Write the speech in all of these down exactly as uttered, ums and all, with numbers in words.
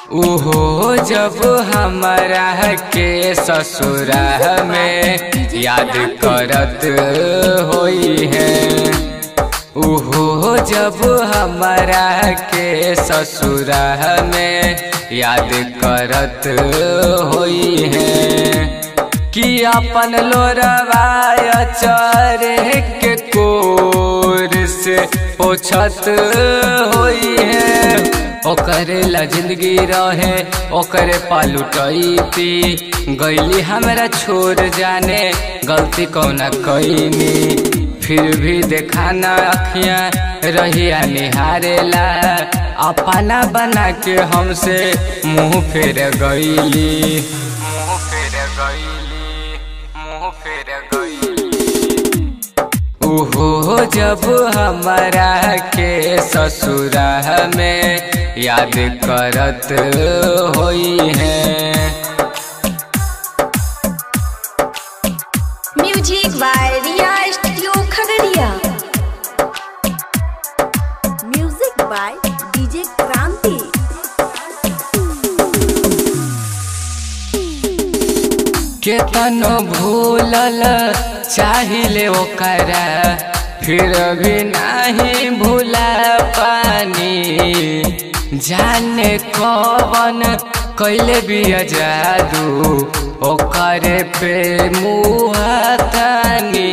उहो जब हमारा के ससुरा में याद करत होई है। उहो जब हमारा के ससुरा में याद करत होई है कि अपन लोरवा चरे के कोर से पोछत होई है। ओकरे ला जिंदगी रहे ओकरे पालुटई पी गईली हमरा छोड़ जाने गलती कौना कईनी। फिर भी देखा न अखियां रहिया निहारेला अपना बना के हमसे मुँह फेर गईली मुँह फेर गईली मुँह फेर गईली। उहो जब हमारा के ससुरा में याद करत होई है। Music by Riya studio Khagaria. Music by DJ Kranti. केतनो भूलल चाहिले ओकरा फिर भी नहीं भूला पानी। जाने कौन कैले बिया जादू ओकरे पे मुहातानी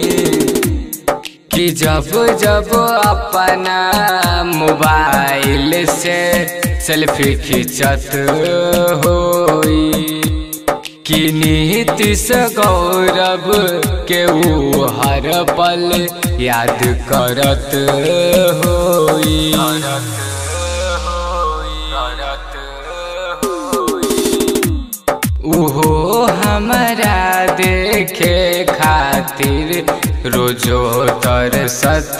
कि जब जब अपना मोबाइल से सेल्फी खिंचत होई कि नीतीश गौरव के ऊ हर पल याद करत होई। उहो हमरा देखे खातिर रोजो तरसत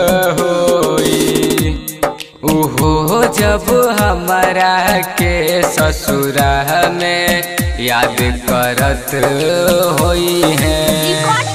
होई। उहो जब हमारा के ससुरा में याद करत होई है।